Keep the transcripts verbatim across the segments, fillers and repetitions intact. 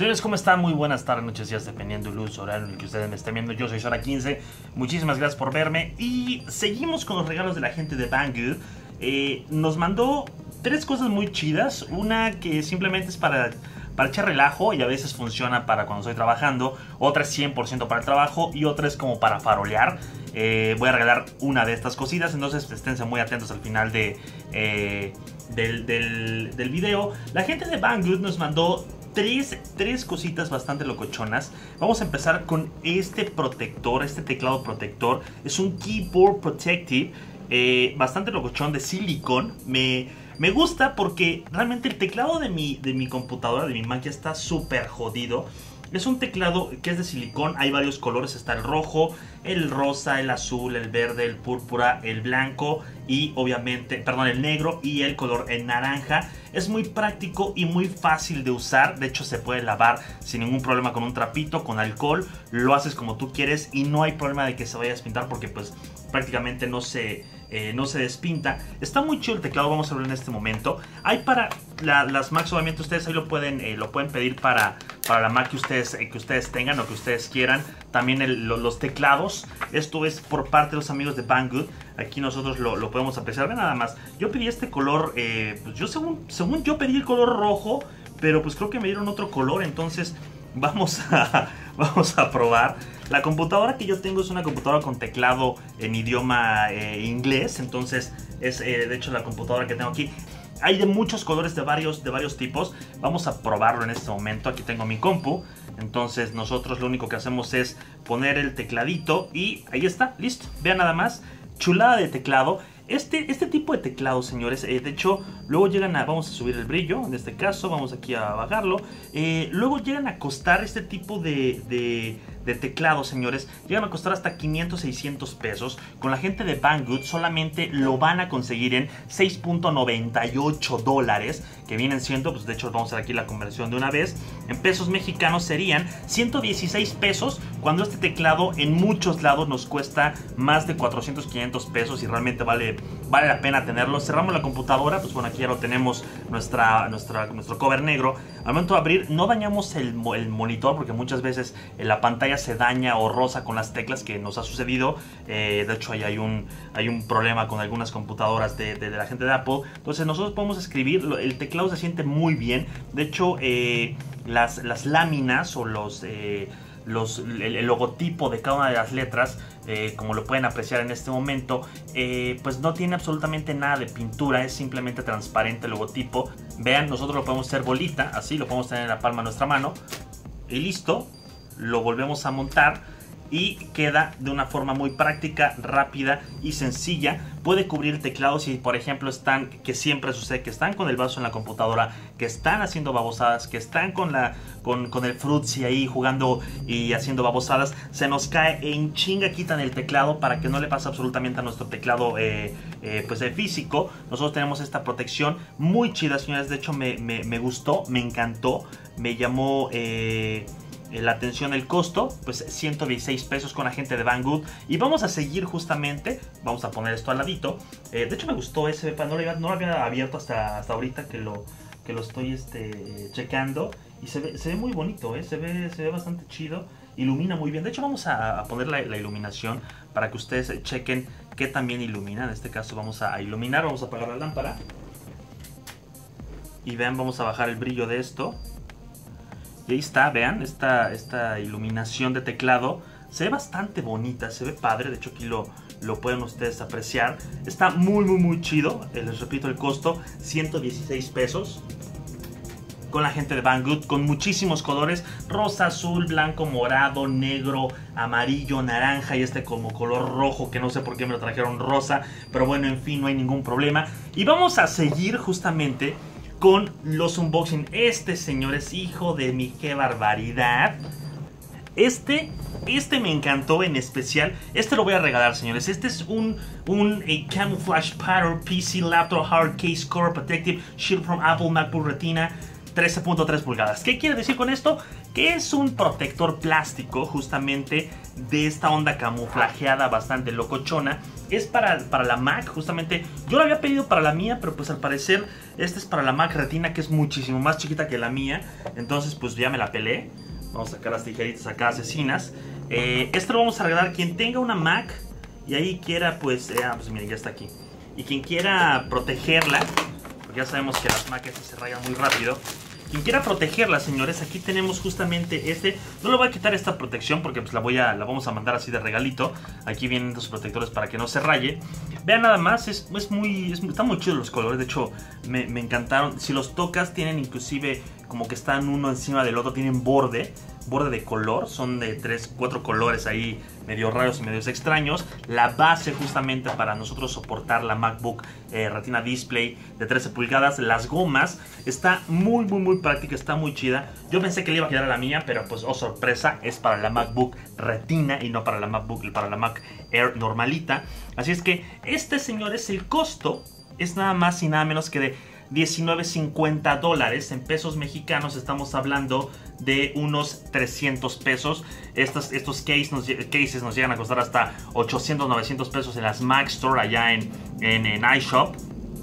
Señores, ¿cómo están? Muy buenas tardes, noches, días, dependiendo del uso horario en el que ustedes me estén viendo. Yo soy Sora quince, muchísimas gracias por verme. Y seguimos con los regalos de la gente de Banggood. eh, Nos mandó tres cosas muy chidas. Una que simplemente es para, para echar relajo y a veces funciona para cuando estoy trabajando. Otra es cien por ciento para el trabajo y otra es como para farolear. eh, Voy a regalar una de estas cositas, entonces esténse muy atentos al final de, eh, del, del, del video. La gente de Banggood nos mandó Tres, tres cositas bastante locochonas. Vamos a empezar con este protector, este teclado protector. Es un Keyboard Protective, eh, bastante locochón, de silicón. Me, me gusta porque realmente el teclado de mi, de mi computadora, de mi Mac, ya está súper jodido. Es un teclado que es de silicón, hay varios colores, está el rojo, el rosa, el azul, el verde, el púrpura, el blanco y obviamente, perdón, el negro y el color en naranja. Es muy práctico y muy fácil de usar, de hecho se puede lavar sin ningún problema con un trapito, con alcohol, lo haces como tú quieres y no hay problema de que se vaya a despintar porque pues prácticamente no se... Eh, no se despinta. Está muy chido el teclado, vamos a verlo en este momento. Hay para la, las Macs, obviamente ustedes ahí lo pueden, eh, lo pueden pedir para, para la Mac que ustedes, eh, que ustedes tengan o que ustedes quieran. También el, lo, los teclados. Esto es por parte de los amigos de Banggood. Aquí nosotros lo, lo podemos apreciar. Ven nada más. Yo pedí este color, eh, pues yo según, según yo pedí el color rojo, pero pues creo que me dieron otro color. Entonces vamos a, vamos a probar. La computadora que yo tengo es una computadora con teclado en idioma eh, inglés, entonces es eh, de hecho la computadora que tengo aquí. Hay de muchos colores, de varios, de varios tipos. Vamos a probarlo en este momento. Aquí tengo mi compu. Entonces nosotros lo único que hacemos es poner el tecladito y ahí está, listo. Vean nada más, chulada de teclado. Este, este tipo de teclado, señores, eh, de hecho, luego llegan a... Vamos a subir el brillo, en este caso, vamos aquí a bajarlo. Eh, luego llegan a costar este tipo de, de, de teclado, señores. Llegan a costar hasta quinientos, seiscientos pesos. Con la gente de Banggood solamente lo van a conseguir en seis punto noventa y ocho dólares. Que vienen siendo, pues de hecho vamos a ver aquí la conversión de una vez. En pesos mexicanos serían ciento dieciséis pesos. Cuando este teclado en muchos lados nos cuesta más de cuatrocientos, quinientos pesos. Y realmente vale... Vale la pena tenerlo. Cerramos la computadora. Pues bueno, aquí ya lo tenemos. Nuestra, nuestra, nuestro cover negro. Al momento de abrir, no dañamos el, el monitor. Porque muchas veces la pantalla se daña o rosa con las teclas. Que nos ha sucedido. Eh, de hecho, ahí hay un, hay un problema con algunas computadoras de, de, de la gente de Apple. Entonces nosotros podemos escribir. El teclado se siente muy bien. De hecho, eh, las, las láminas o los... Eh, Los, el, el logotipo de cada una de las letras, eh, como lo pueden apreciar en este momento, eh, pues no tiene absolutamente nada de pintura, es simplemente transparente el logotipo. Vean, nosotros lo podemos hacer bolita, así lo podemos tener en la palma de nuestra mano y listo, lo volvemos a montar y queda de una forma muy práctica, rápida y sencilla. Puede cubrir el teclado si por ejemplo están, que siempre sucede, que están con el vaso en la computadora, que están haciendo babosadas, que están con, la, con, con el Fruitsy ahí jugando y haciendo babosadas. Se nos cae en chinga, quitan el teclado para que no le pase absolutamente a nuestro teclado eh, eh, pues de físico. Nosotros tenemos esta protección muy chida, señores. De hecho me, me, me gustó, me encantó, me llamó... Eh, la atención, el costo, pues ciento dieciséis pesos con la gente de Banggood. Y vamos a seguir justamente, vamos a poner esto al ladito. eh, De hecho me gustó ese, no lo había, no lo había abierto hasta, hasta ahorita que lo, que lo estoy este, checando. Y se ve, se ve muy bonito, ¿eh? se, ve, se ve bastante chido. Ilumina muy bien. De hecho vamos a, a poner la, la iluminación para que ustedes chequen que también ilumina. En este caso vamos a iluminar, vamos a apagar la lámpara. Y vean, vamos a bajar el brillo de esto. Y ahí está, vean, esta, esta iluminación de teclado. Se ve bastante bonita, se ve padre. De hecho aquí lo, lo pueden ustedes apreciar. Está muy muy muy chido. Les repito el costo, ciento dieciséis pesos. Con la gente de Banggood, con muchísimos colores. Rosa, azul, blanco, morado, negro, amarillo, naranja. Y este como color rojo, que no sé por qué me lo trajeron rosa. Pero bueno, en fin, no hay ningún problema. Y vamos a seguir justamente con los unboxing. Este, señores, hijo de mi, qué barbaridad. Este, este me encantó en especial. Este lo voy a regalar, señores. Este es un, un a Camouflage Powder P C Laptop Hard Case Cover Protective Shield from Apple MacBook Retina. trece punto tres pulgadas. ¿Qué quiere decir con esto? Que es un protector plástico justamente de esta onda camuflajeada bastante locochona. Es para, para la Mac, justamente. Yo lo había pedido para la mía, pero pues al parecer este es para la Mac Retina, que es muchísimo más chiquita que la mía. Entonces pues ya me la pelé. Vamos a sacar las tijeritas acá asesinas. eh, Este lo vamos a regalar quien tenga una Mac y ahí quiera pues... Eh, ah, pues miren, ya está aquí. Y quien quiera protegerla, porque ya sabemos que las Macs se rayan muy rápido. Quien quiera protegerla, señores, aquí tenemos justamente este. No le voy a quitar esta protección porque pues la voy a la vamos a mandar así de regalito. Aquí vienen los protectores para que no se raye. Vean nada más, es, es muy es, están muy chidos los colores. De hecho, me, me encantaron. Si los tocas, tienen inclusive como que están uno encima del otro. Tienen borde, borde de color. Son de tres, cuatro colores ahí medio raros y medios extraños. La base justamente para nosotros soportar la MacBook eh, Retina Display de trece pulgadas. Las gomas, está muy muy muy práctica, está muy chida. Yo pensé que le iba a quedar a la mía, pero pues oh sorpresa, es para la MacBook Retina y no para la MacBook, para la Mac Air normalita. Así es que este, señores, el costo es nada más y nada menos que de diecinueve cincuenta dólares. En pesos mexicanos estamos hablando de unos trescientos pesos. Estos, estos case nos, cases nos llegan a costar hasta ochocientos, novecientos pesos en las Mac Store allá en, en, en iShop.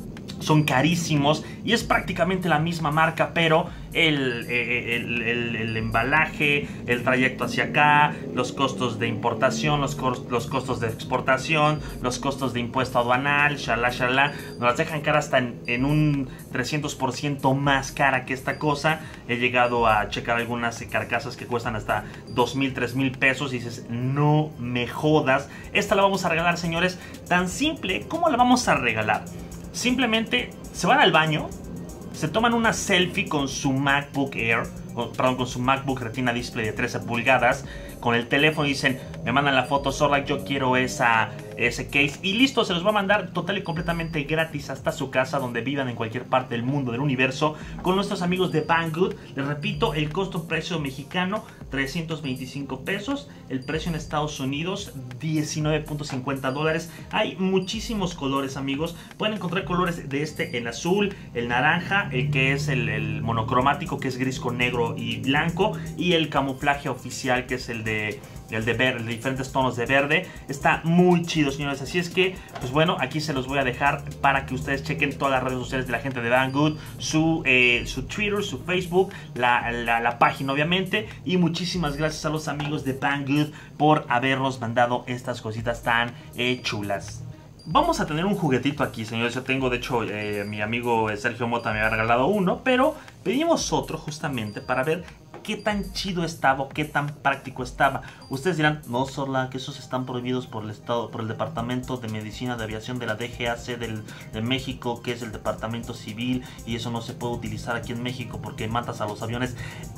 Son carísimos y es prácticamente la misma marca, pero el, el, el, el embalaje, el trayecto hacia acá, los costos de importación, los, cos, los costos de exportación, los costos de impuesto aduanal, shalá, shalá, nos las dejan cara hasta en, en un trescientos por ciento más cara que esta cosa. He llegado a checar algunas carcasas que cuestan hasta dos mil, tres mil pesos y dices, no me jodas. Esta la vamos a regalar, señores, tan simple. ¿Cómo la vamos a regalar? Simplemente se van al baño, se toman una selfie con su MacBook Air, o, perdón, con su MacBook Retina Display de trece pulgadas, con el teléfono y dicen, me mandan la foto, Zorlac, yo quiero esa, ese case, y listo, se los va a mandar total y completamente gratis hasta su casa, donde vivan en cualquier parte del mundo, del universo, con nuestros amigos de Banggood. Les repito, el costo-precio mexicano, trescientos veinticinco pesos, el precio en Estados Unidos, diecinueve punto cincuenta dólares. Hay muchísimos colores, amigos, pueden encontrar colores de este en azul, el naranja, el que es el, el monocromático, que es gris con negro y blanco, y el camuflaje oficial, que es el de el de, ver, el de diferentes tonos de verde. Está muy chido, señores, así es que pues bueno, aquí se los voy a dejar para que ustedes chequen todas las redes sociales de la gente de Banggood, su, eh, su Twitter, su Facebook, la, la, la página obviamente, y muchísimas gracias a los amigos de Banggood por habernos mandado estas cositas tan eh, chulas. Vamos a tener un juguetito aquí, señores. Yo tengo, de hecho, eh, mi amigo Sergio Mota me había regalado uno, pero pedimos otro justamente para ver qué tan chido estaba o qué tan práctico estaba. Ustedes dirán, no, Zorlac, que esos están prohibidos por el estado, por el Departamento de Medicina de Aviación de la D G A C del, de México, que es el Departamento Civil, y eso no se puede utilizar aquí en México porque matas a los aviones.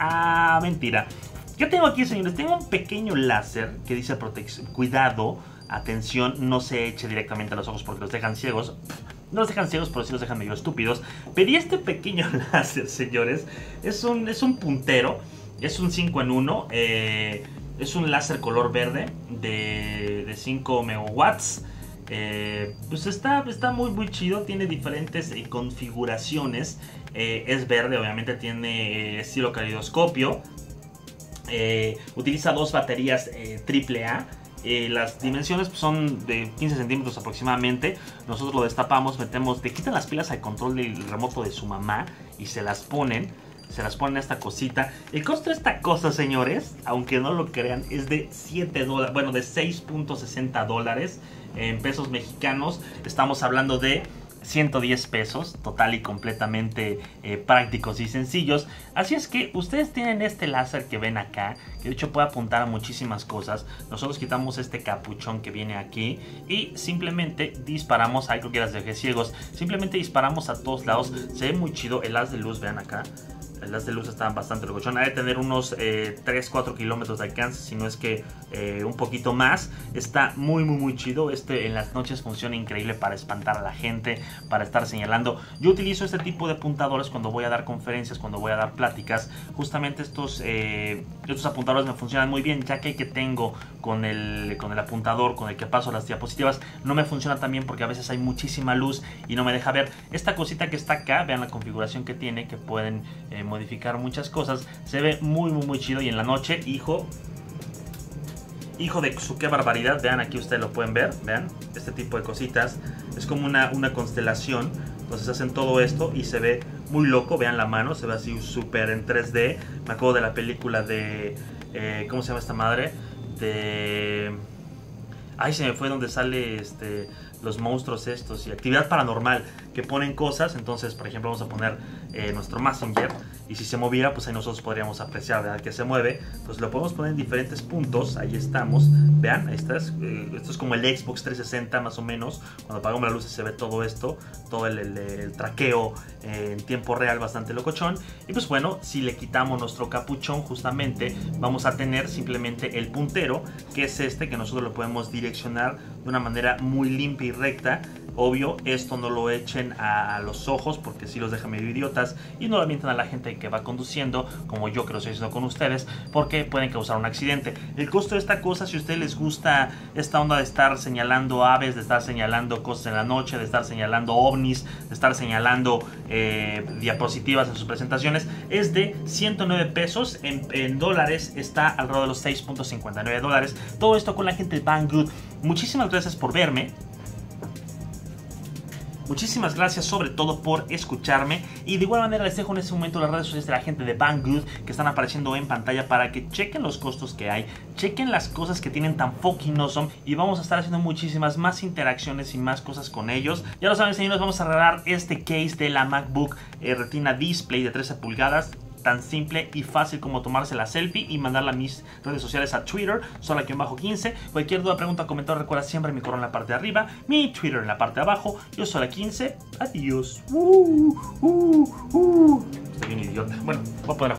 Ah, mentira. ¿Qué tengo aquí, señores? Tengo un pequeño láser que dice protección, cuidado, atención, no se eche directamente a los ojos porque los dejan ciegos. No los dejan ciegos, pero sí los dejan medio estúpidos. Pedí este pequeño láser, señores. Es un, es un puntero. Es un cinco en uno. Eh, es un láser color verde de, de cinco megawatts. Eh, pues está, está muy muy chido. Tiene diferentes eh, configuraciones. Eh, es verde, obviamente tiene eh, estilo caleidoscopio. Eh, utiliza dos baterías eh, triple A. Eh, las dimensiones pues, son de quince centímetros aproximadamente. Nosotros lo destapamos, metemos, te quitan las pilas al control del remoto de su mamá y se las ponen. Se las ponen a esta cosita. El costo de esta cosa, señores, aunque no lo crean, es de siete dólares. Bueno, de seis punto sesenta dólares en pesos mexicanos. Estamos hablando de ciento diez pesos, total y completamente eh, prácticos y sencillos. Así es que ustedes tienen este láser que ven acá, que de hecho puede apuntar a muchísimas cosas. Nosotros quitamos este capuchón que viene aquí y simplemente disparamos. Ay, creo que las dejé ciegos. Simplemente disparamos a todos lados. Se ve muy chido el haz de luz, vean acá. El haz de luz está bastante locochón. Hay de tener unos eh, tres cuatro kilómetros de alcance, si no es que eh, un poquito más. Está muy muy muy chido. Este en las noches funciona increíble para espantar a la gente, para estar señalando. Yo utilizo este tipo de apuntadores cuando voy a dar conferencias, cuando voy a dar pláticas. Justamente estos, eh, estos apuntadores me funcionan muy bien, ya que el que tengo con el, con el apuntador, con el que paso las diapositivas, no me funciona tan bien porque a veces hay muchísima luz y no me deja ver. Esta cosita que está acá, vean la configuración que tiene, que pueden... Eh, modificar muchas cosas. Se ve muy muy muy chido y en la noche, hijo... Hijo de su qué barbaridad, vean, aquí ustedes lo pueden ver, vean, este tipo de cositas, es como una, una constelación, entonces hacen todo esto y se ve muy loco, vean la mano, se ve así súper en tres D, me acuerdo de la película de, eh, ¿cómo se llama esta madre? De... Ay, se me fue donde sale este, los monstruos estos y Actividad Paranormal, que ponen cosas, entonces por ejemplo vamos a poner eh, nuestro Messenger y si se moviera pues ahí nosotros podríamos apreciar, ¿verdad? Que se mueve, entonces lo podemos poner en diferentes puntos, ahí estamos, vean, ahí está, eh, esto es como el Xbox trescientos sesenta más o menos, cuando apagamos las luces se ve todo esto, todo el, el, el traqueo eh, en tiempo real bastante locochón, y pues bueno, si le quitamos nuestro capuchón justamente vamos a tener simplemente el puntero, que es este, que nosotros lo podemos direccionar de una manera muy limpia y recta. Obvio, esto no lo echen a, a los ojos porque si los deja medio idiotas y no lo mientan a la gente que va conduciendo, como yo que lo estoy haciendo con ustedes, porque pueden causar un accidente. El costo de esta cosa, si a ustedes les gusta esta onda de estar señalando aves, de estar señalando cosas en la noche, de estar señalando ovnis, de estar señalando eh, diapositivas en sus presentaciones, es de ciento nueve pesos. En, en dólares está alrededor de los seis punto cincuenta y nueve dólares. Todo esto con la gente de Banggood. Muchísimas gracias por verme. Muchísimas gracias sobre todo por escucharme y de igual manera les dejo en este momento las redes sociales de la gente de Banggood que están apareciendo en pantalla para que chequen los costos que hay, chequen las cosas que tienen tan fucking awesome y vamos a estar haciendo muchísimas más interacciones y más cosas con ellos. Ya lo saben, señores, vamos a regalar este case de la MacBook eh, Retina Display de trece pulgadas. Tan simple y fácil como tomarse la selfie y mandarla a mis redes sociales, a Twitter, solo aquí en bajo quince. Cualquier duda, pregunta, comentario, recuerda siempre mi correo en la parte de arriba, mi Twitter en la parte de abajo. Yo soy la quince. Adiós. Uh, uh, uh. Estoy bien idiota. Bueno, voy a poner